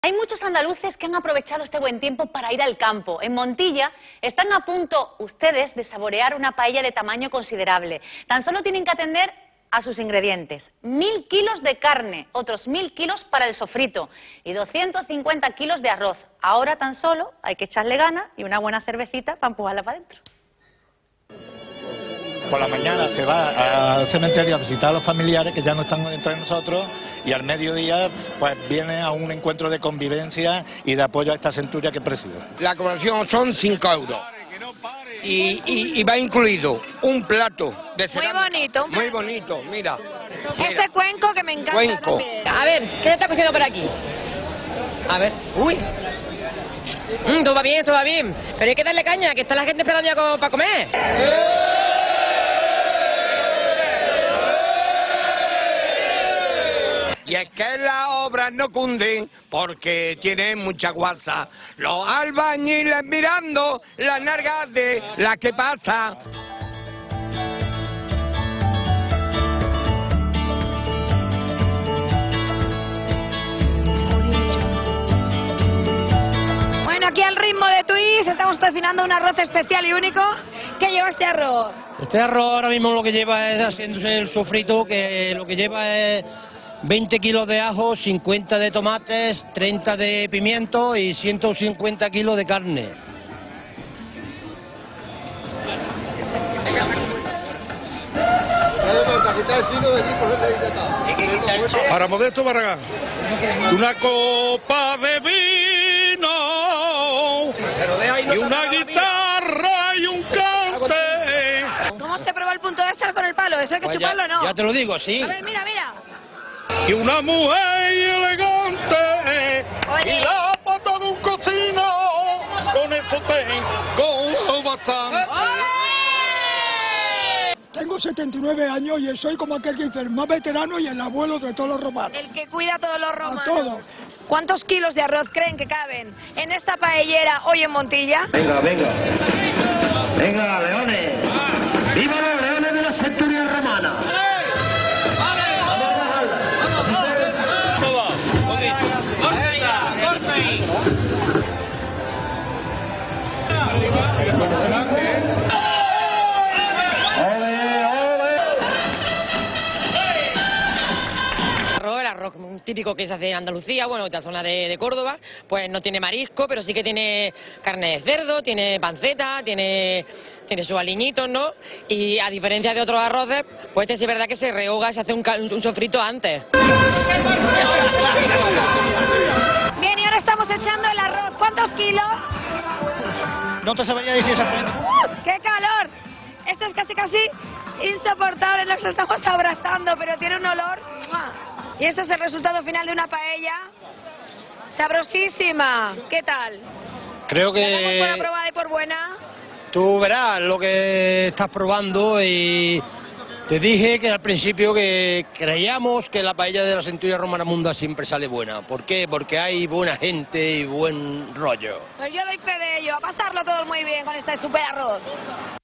Hay muchos andaluces que han aprovechado este buen tiempo para ir al campo. En Montilla están a punto ustedes de saborear una paella de tamaño considerable. Tan solo tienen que atender a sus ingredientes. 1000 kilos de carne, otros 1000 kilos para el sofrito y 250 kilos de arroz. Ahora tan solo hay que echarle ganas y una buena cervecita para empujarla para adentro. Por la mañana se va al cementerio a visitar a los familiares que ya no están entre nosotros y al mediodía pues viene a un encuentro de convivencia y de apoyo a esta centuria que presido. La colaboración son 5 euros y va incluido un plato de cerámica. Muy bonito. Muy bonito, mira. Este cuenco que me encanta Cuenco. también. A ver, ¿qué está cociendo por aquí? A ver, uy. Todo va bien, todo va bien. Pero hay que darle caña, que está la gente esperando ya para comer. Y es que las obras no cunden porque tienen mucha guasa. Los albañiles mirando las nalgas de la que pasa. Bueno, aquí al ritmo de Twist estamos cocinando un arroz especial y único. ¿Qué lleva este arroz? Este arroz ahora mismo lo que lleva es haciéndose el sofrito, que lo que lleva es 20 kilos de ajo, 50 de tomates, 30 de pimiento y 150 kilos de carne. Para Modesto Barragán, una copa de vino y una guitarra y un cante. ¿Cómo se prueba el punto de estar con el palo? ¿Eso hay que Pues chuparlo o no? ya te lo digo, sí. A ver, mira, mira. Y una mujer elegante Oye. y la pata de un cocino, con eso tengo bastante. Tengo 79 años y soy como aquel que dice el más veterano y el abuelo de todos los romanos. El que cuida a todos los romanos. A todos. ¿Cuántos kilos de arroz creen que caben en esta paellera hoy en Montilla? Venga, venga. Venga, leones. ¡Viva los leones de la centuria romana! El arroz típico que se hace en Andalucía, bueno, de la zona de Córdoba, pues no tiene marisco, pero sí que tiene carne de cerdo, tiene panceta, tiene sus aliñitos, ¿no? Y a diferencia de otros arroces, pues este sí es verdad que se rehoga, se hace un sofrito antes. Bien, y ahora estamos echando el arroz. ¿Cuántos kilos? No te sabría decir exactamente. ¡Qué calor! Esto es casi insoportable, nos estamos abrazando, pero tiene un olor. ¡Mua! Y este es el resultado final de una paella sabrosísima. ¿Qué tal? Creo ¿La damos por que aprobada y por buena? tú verás lo que estás probando y te dije que al principio que creíamos que la paella de la centuria romana munda siempre sale buena. ¿Por qué? Porque hay buena gente y buen rollo. Pues yo doy fe de ello. A pasarlo todo muy bien con este super arroz.